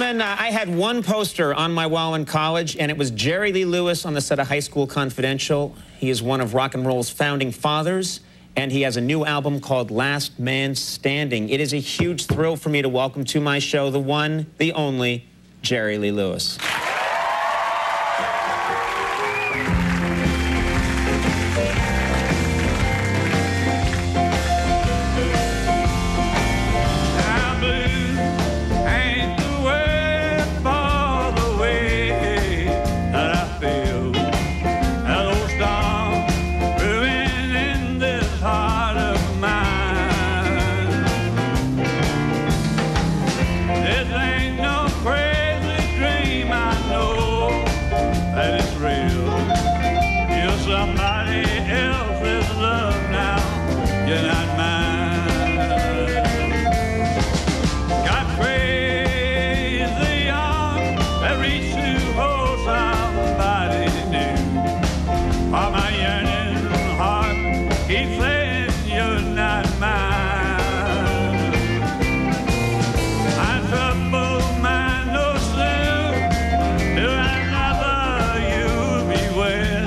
gentlemen, I had one poster on my wall in college, and it was Jerry Lee Lewis on the set of High School Confidential. He is one of rock and roll's founding fathers, and he has a new album called Last Man Standing. It is a huge thrill for me to welcome to my show the one, the only, Jerry Lee Lewis. Somebody else's love now, you're not mine. Got crazy arms that reach to hold somebody new. While my yearning heart keeps saying you're not mine. My troubled mind knows soon till another you'll be wed.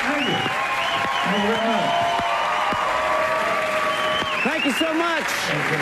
Thank you so much.